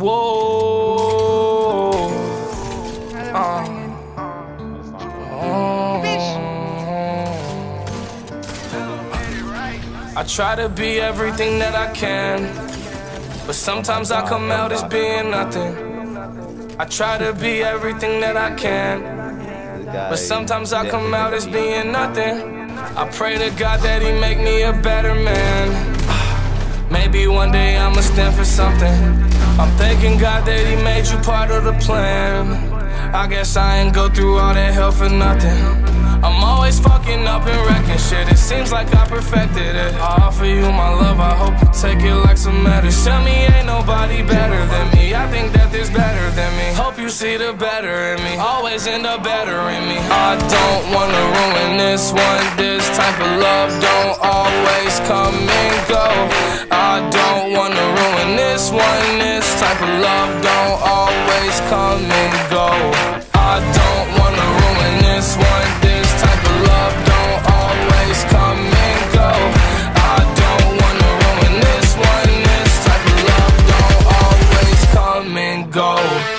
Whoa. I try to be everything that I can, but sometimes I come out as being nothing. I try to be everything that I can, but sometimes I come out as being nothing. I pray to God that He make me a better man. Maybe one day I'ma stand for something. I'm thanking God that He made you part of the plan. I guess I ain't go through all that hell for nothing. I'm always fucking up and wrecking shit. It seems like I perfected it. I offer you my love, I hope you take it like some medicine. Tell me ain't nobody better than me. I think that there's better than me. Hope you see the better in me. Always end up better in me. I don't wanna ruin this one. This type of love don't always come and go. I don't wanna ruin this one. This type of love don't always come and go. I don't wanna ruin this one. This type of love don't always come and go. I don't wanna ruin this one. This type of love don't always come and go.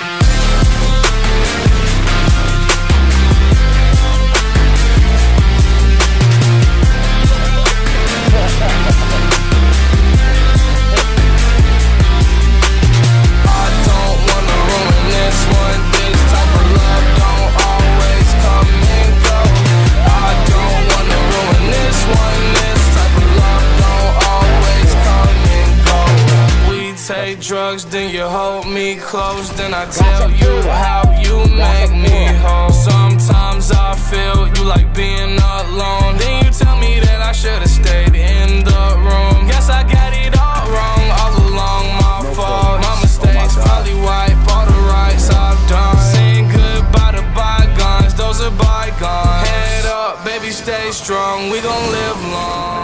Take drugs, then you hold me close. Then I tell you how you make me whole. Sometimes I feel you like being alone. Then you tell me that I should've stayed in the room. Guess I got it all wrong, all along my fault. My mistakes probably wipe all the rights I've done. Saying goodbye to bygones, those are bygones. Head up, baby, stay strong, we gon' live long.